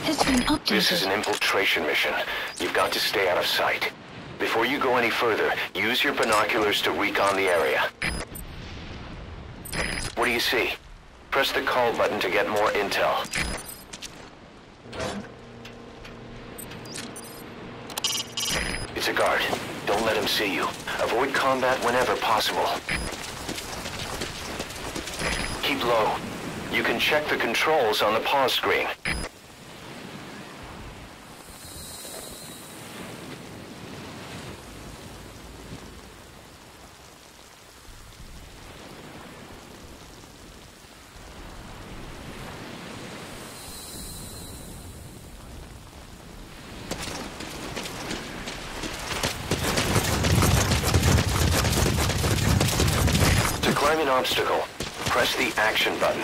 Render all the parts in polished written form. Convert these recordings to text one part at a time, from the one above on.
has been updated. This is an infiltration mission. You've got to stay out of sight. Before you go any further, use your binoculars to recon the area. What do you see? Press the call button to get more intel. It's a guard. Don't let him see you. Avoid combat whenever possible. Keep low. You can check the controls on the pause screen. To climb an obstacle, press the action button.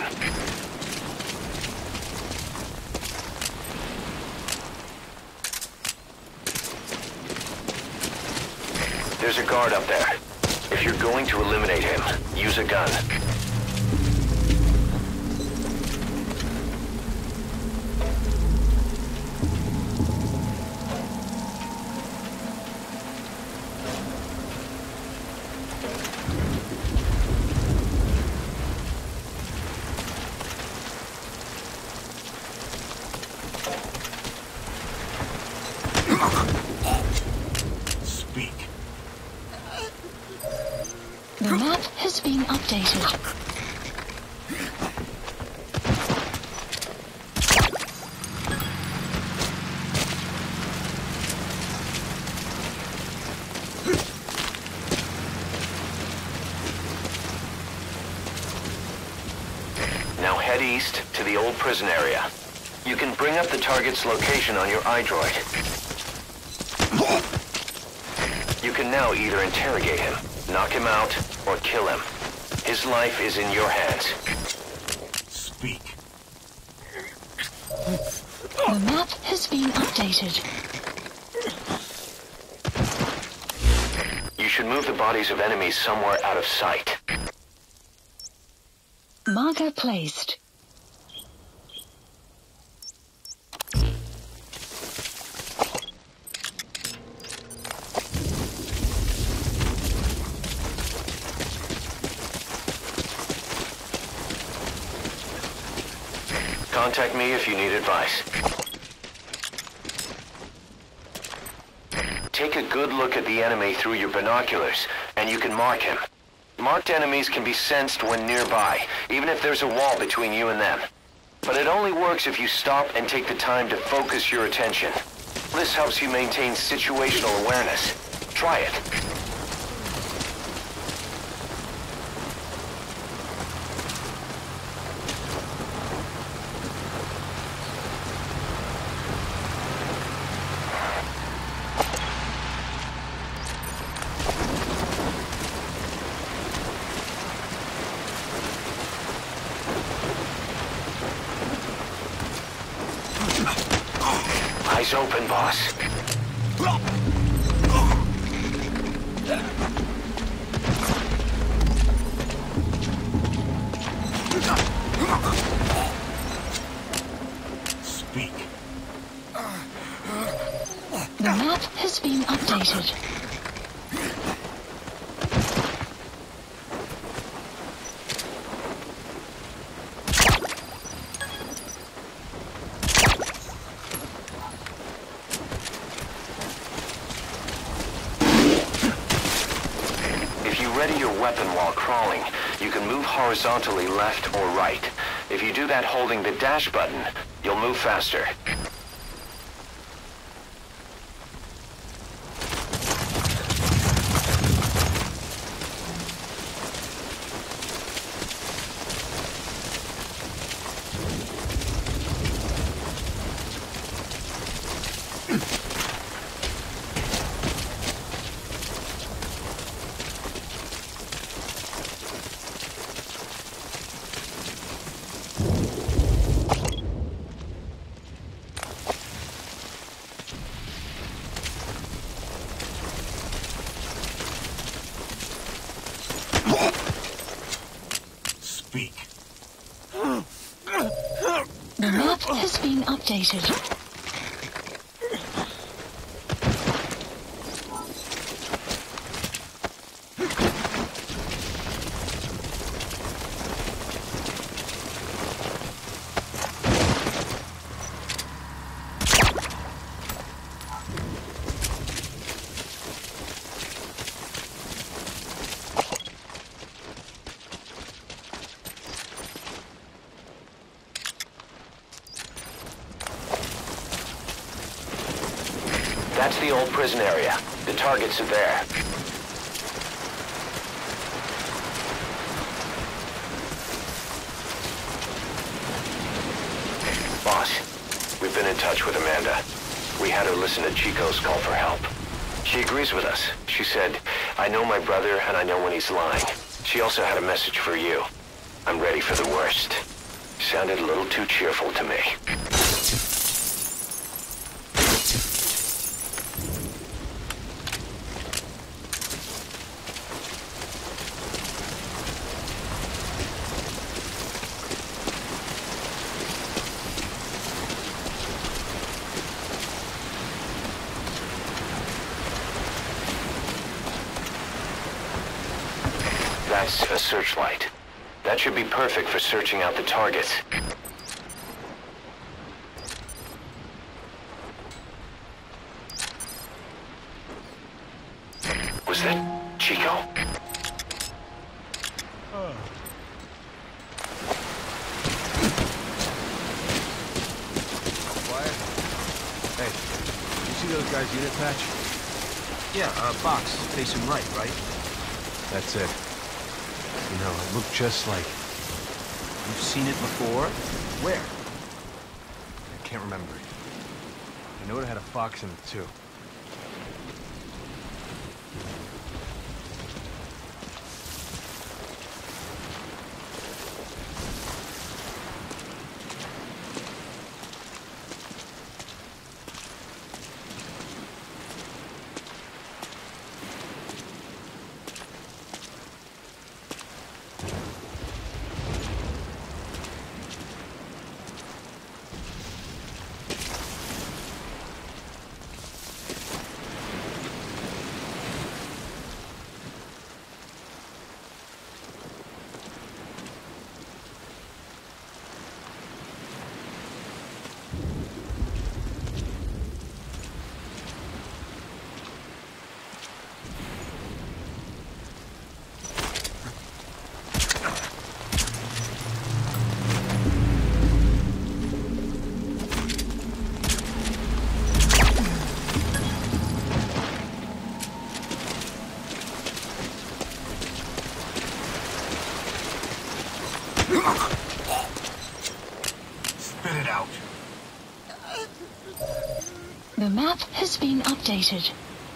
There's a guard up there. If you're going to eliminate him, use a gun. Speak. The map has been updated. Now head east to the old prison area. You can bring up the target's location on your iDroid. You can now either interrogate him, knock him out, or kill him. His life is in your hands. Speak. The map has been updated. You should move the bodies of enemies somewhere out of sight. Marker placed. Contact me if you need advice. Take a good look at the enemy through your binoculars, and you can mark him. Marked enemies can be sensed when nearby, even if there's a wall between you and them. But it only works if you stop and take the time to focus your attention. This helps you maintain situational awareness. Try it. Eyes open, boss. Speak. The map has been updated. If you ready your weapon while crawling, you can move horizontally left or right. If you do that holding the dash button, you'll move faster. been updated. That's the old prison area. The targets are there. Boss, we've been in touch with Amanda. We had her listen to Chico's call for help. She agrees with us. She said, I know my brother and I know when he's lying. She also had a message for you. I'm ready for the worst. Sounded a little too cheerful to me. That's a searchlight. That should be perfect for searching out the targets. Was that Chico? Quiet. Hey, you see those guys' unit patch? Yeah, box facing right? That's it. You know, it looked just like... You've seen it before? Where? I can't remember it. I know it had a fox in it, too. Spit it out. The map has been updated.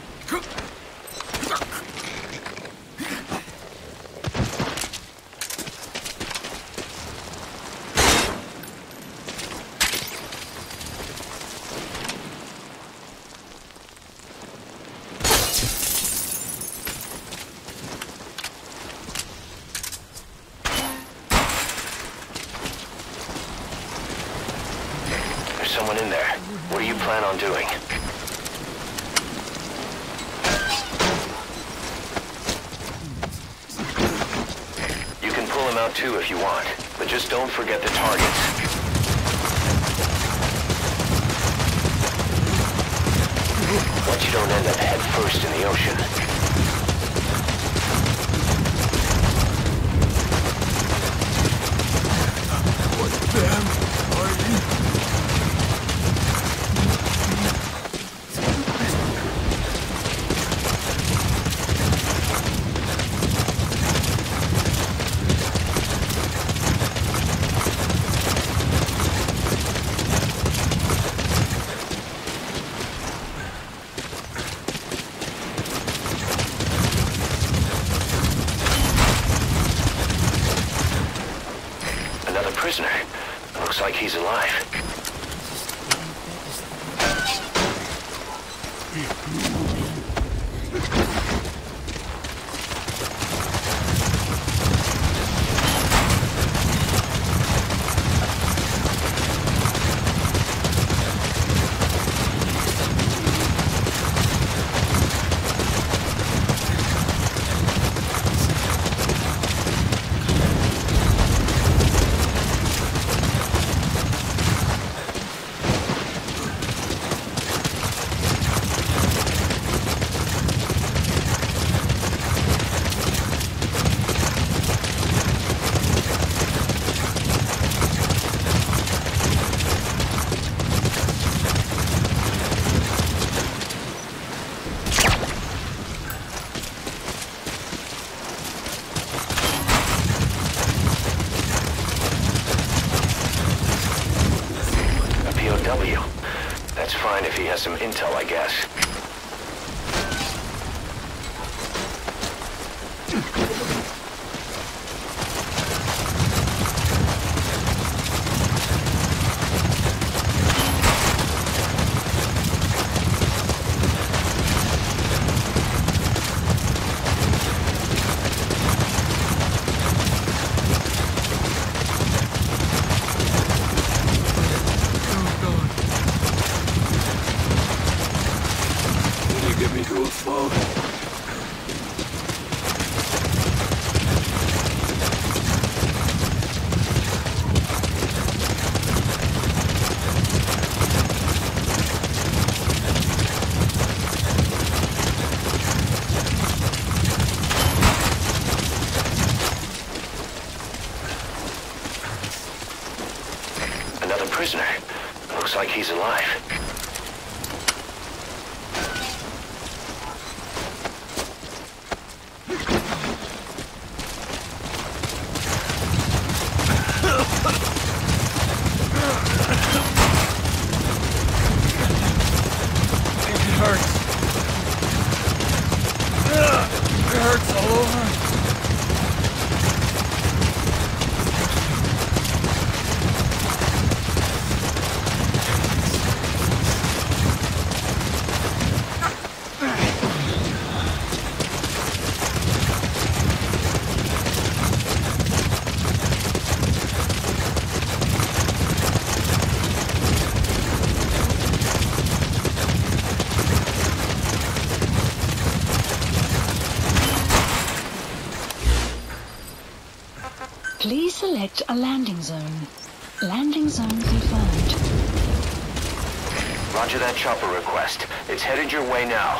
There's someone in there. What do you plan on doing? You can pull him out too if you want, but just don't forget the targets. Once you don't end up head first in the ocean. Another prisoner. Looks like he's alive. some intel, I guess. Another prisoner. Looks like he's alive. It hurts. It hurts all over. Please select a landing zone. Landing zone confirmed. Roger that chopper request. It's headed your way now.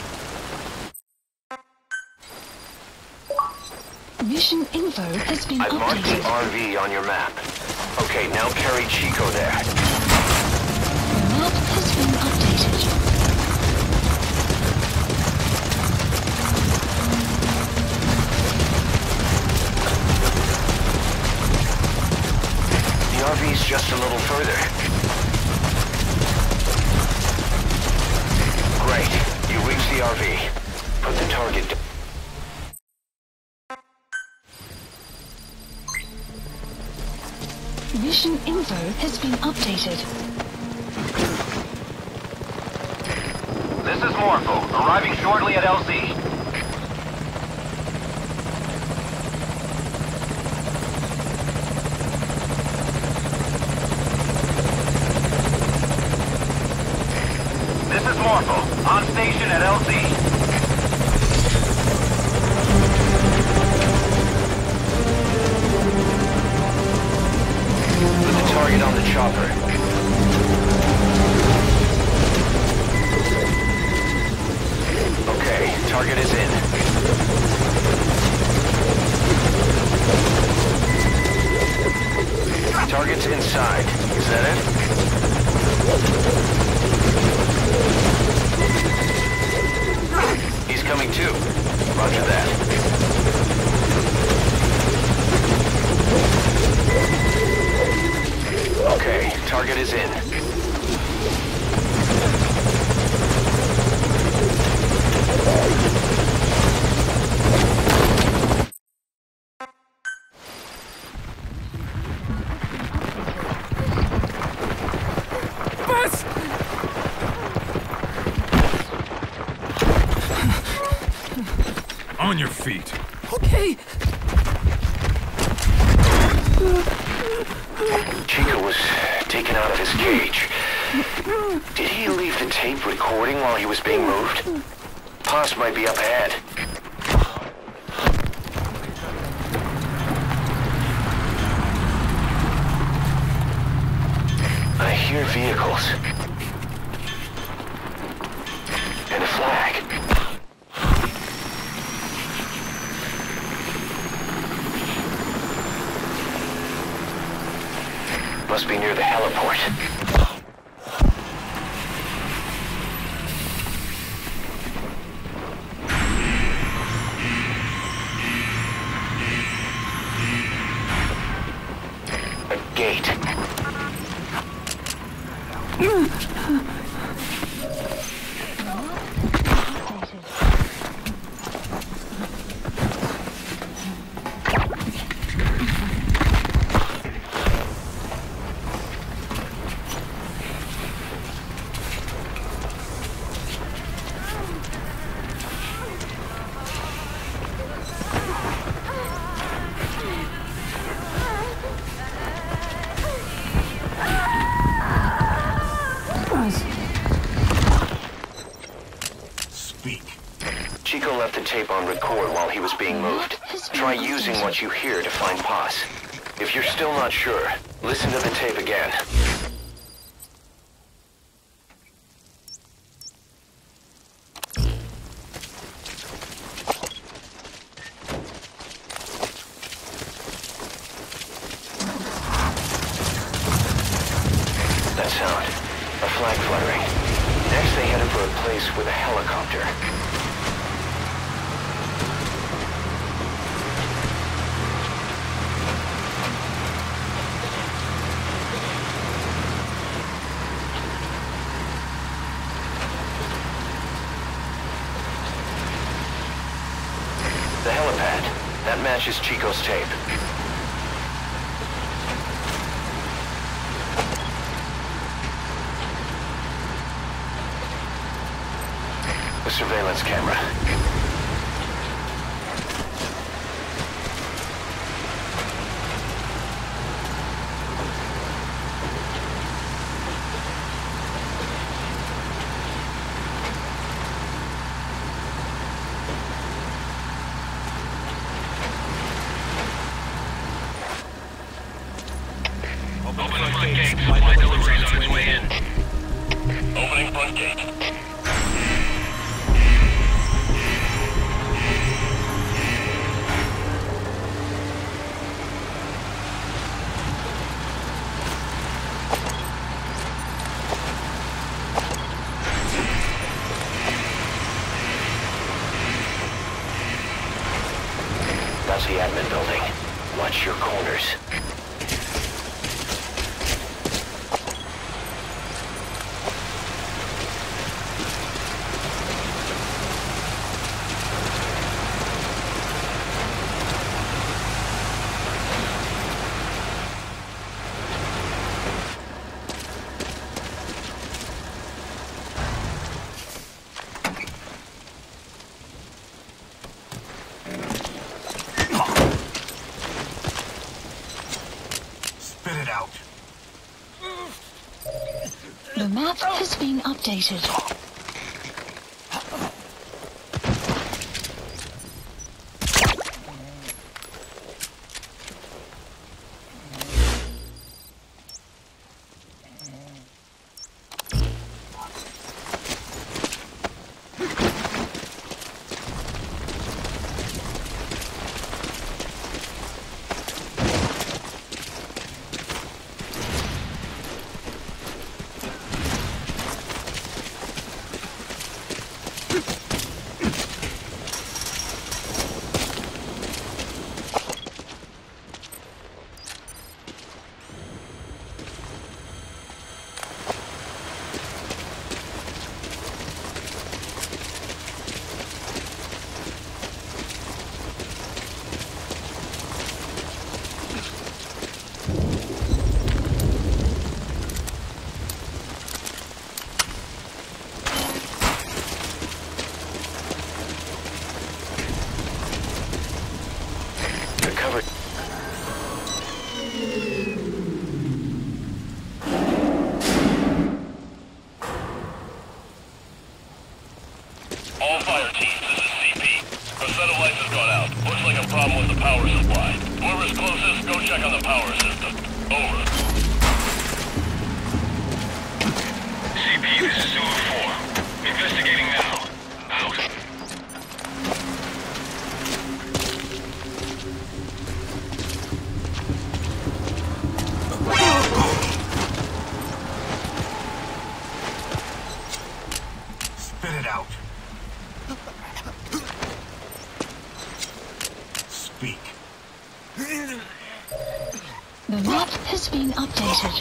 Mission info has been I've marked the updated. RV on your map. Okay, now carry Chico there. The map has been updated. The RV's just a little further. Great. You reached the RV. Put the target down. Mission info has been updated. This is Morpho, arriving shortly at LZ. This is Morpho, on station at LZ. Put the target on the chopper. Okay, target is in. Target's inside. Is that it? He's coming too. Roger that. Okay, target is in. On your feet. Okay. Chico was taken out of his cage. Did he leave the tape recording while he was being moved? Paz might be up ahead. I hear vehicles. And a flag. Must be near the heliport. A gate. Chico left the tape on record while he was being moved. Try using what you hear to find Paz. If you're still not sure, listen to the tape again. That sound. A flag fluttering. Next they headed for a place with a helicopter. The helipad. That matches Chico's tape. The surveillance camera. Open the front gate. Supply delivery is on its way in. Opening front gate. That's the admin building. Watch your corners. Spit it out. The map has been updated. All fire teams, this is CP. Our set of lights has gone out. Looks like a problem with the power supply. Whoever's closest, go check on the power system. Over. CP, this is Zulu 4. Investigating now. Out. Spit it out. Speak. The map has been updated.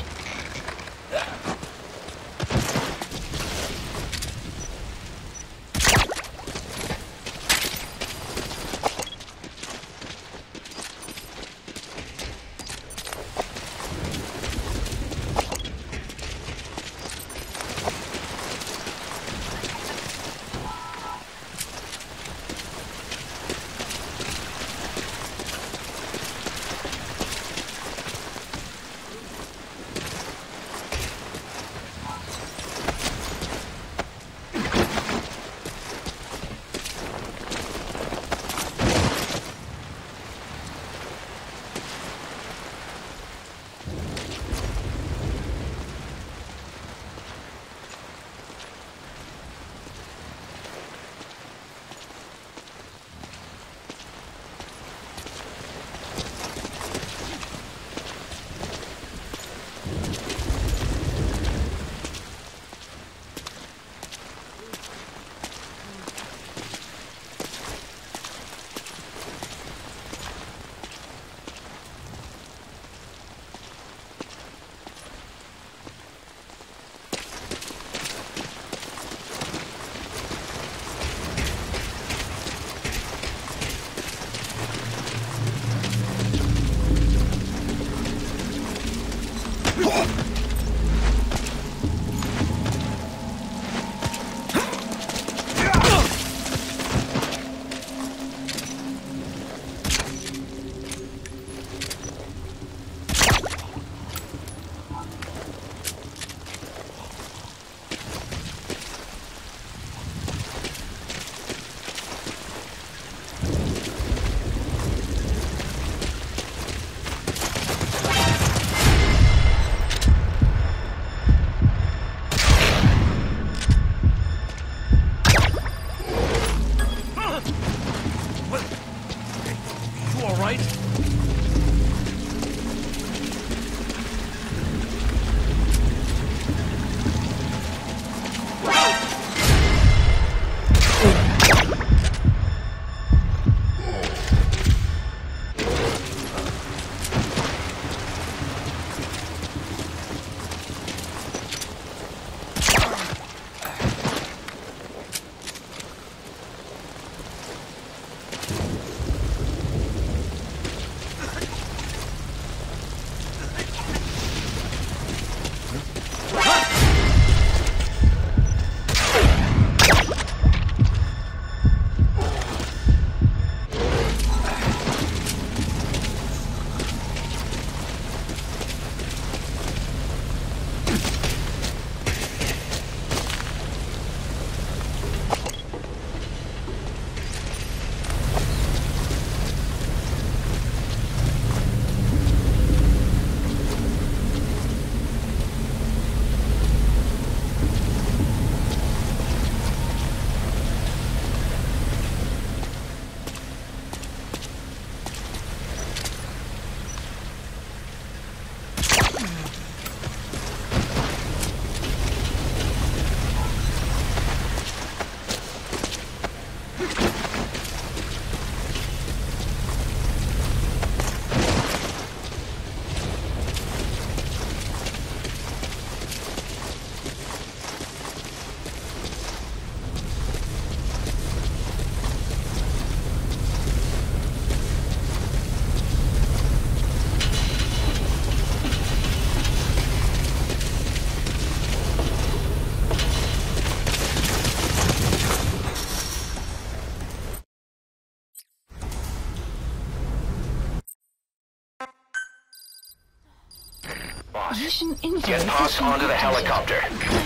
Boss, Mission info. get us onto the helicopter.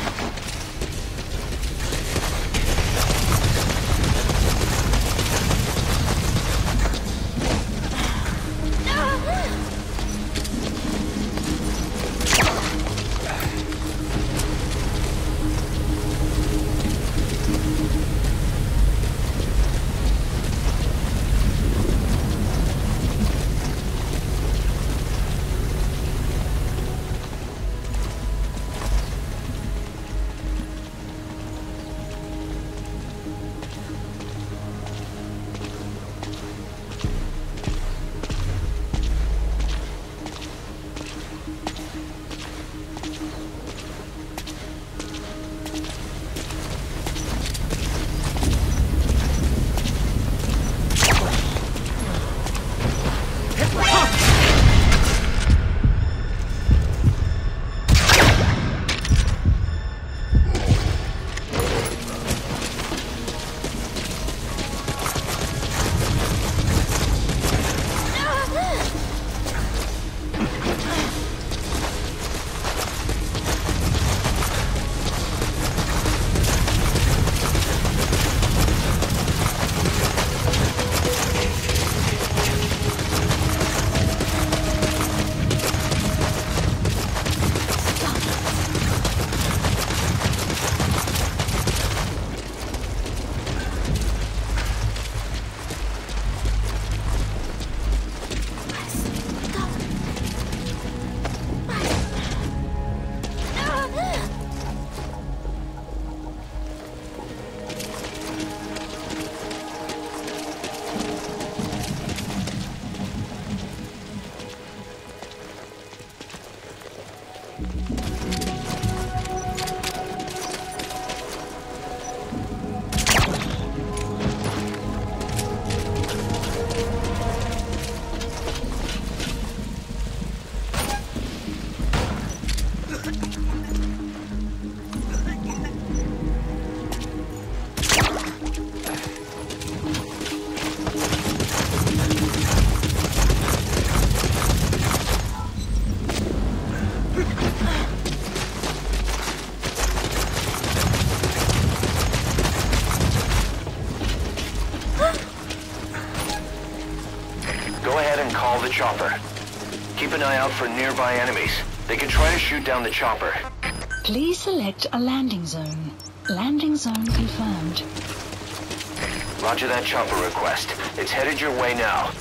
Call the chopper. Keep an eye out for nearby enemies. They can try to shoot down the chopper. Please select a landing zone. Landing zone confirmed. Roger that chopper request. It's headed your way now.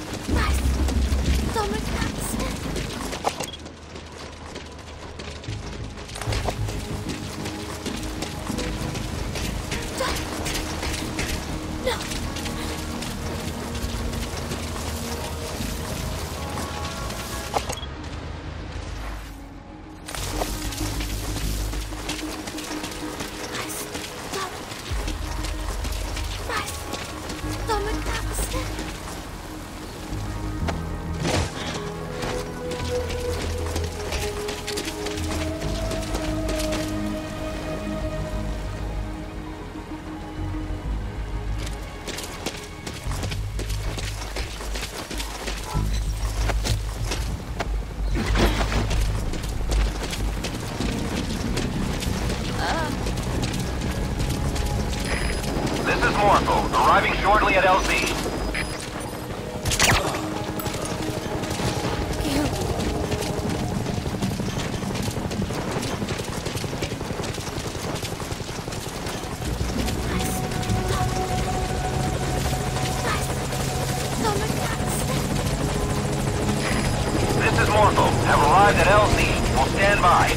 Arriving shortly at LZ. This is Morpho. Have arrived at LZ. We'll stand by.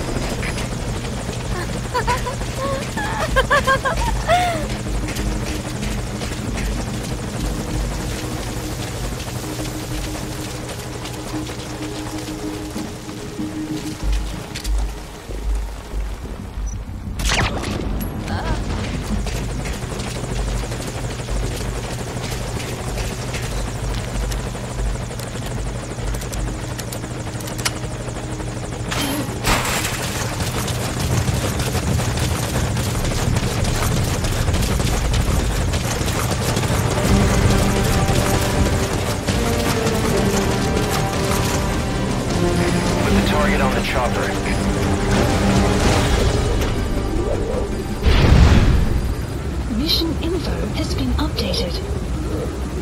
Mission info has been updated.